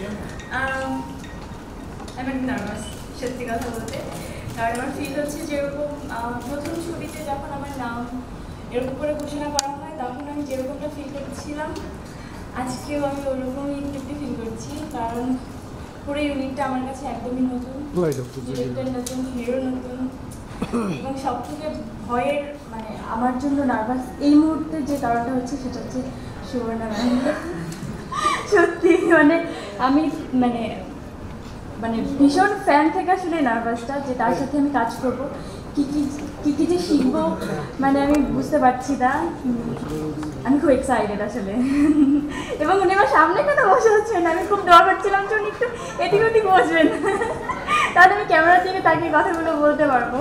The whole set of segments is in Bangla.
আমি একটু নার্ভাস, সত্যি কথা বলতে। কারণ আমার ফিল হচ্ছে যেরকম প্রথম ছবিতে যখন আমার নাম এরকম করে ঘোষণা করা হয়, তখন আমি যেরকমটা ফিল করছিলাম আজকেও আমি ওরকমই একটু ফিল করছি। কারণ পুরো ইউনিটটা আমার কাছে একদমই নতুন, ডিরেক্টর নতুন, হিরো নতুন, এবং সব থেকে ভয়ের মানে আমার জন্য নার্ভাস এই মুহূর্তে যে কারণটা হচ্ছে সেটা হচ্ছে সুবর্ণা ম্যাম। সত্যি মানে আমি মানে মানে ভীষণ ফ্যান থেকে আসলে নার্ভাসটা, যে তার সাথে আমি কাজ করবো, কি যে শিখবো মানে আমি বুঝতে পারছি না। আমি খুব এক্সাইটেড আসলে। এবং উনি আমার সামনে কেন বসে হচ্ছেন, আমি খুব ডর করছিলাম যে উনি একটু এদিক ওদিক বসবেন, তাহলে আমি ক্যামেরা থেকে তাকে কথাগুলো বলতে পারবো।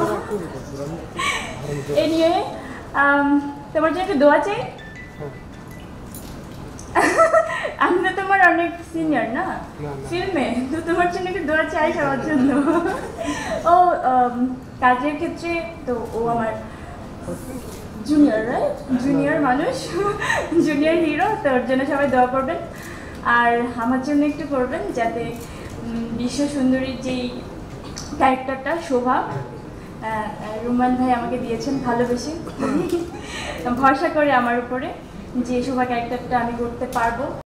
এ নিয়ে তোমার জন্য একটু দোয়া চাই। আমি তো তোমার অনেক সিনিয়র না ফিল্মে, তো তোমার জন্য একটু দোয়া চাই সবার জন্য। ও কাজের ক্ষেত্রে তো ও আমার জুনিয়র, রাইট? জুনিয়র মানুষ, জুনিয়র হিরো, তো ওর জন্য সবাই দোয়া করবেন। আর আমার জন্য একটু করবেন যাতে বিশ্ব সুন্দরীর যেই ক্যারেক্টারটা শোভা রুমান ভাই আমাকে দিয়েছেন ভালোবেসে, ভরসা করে আমার উপরে, যে শোভা ক্যারেক্টারটা আমি করতে পারবো।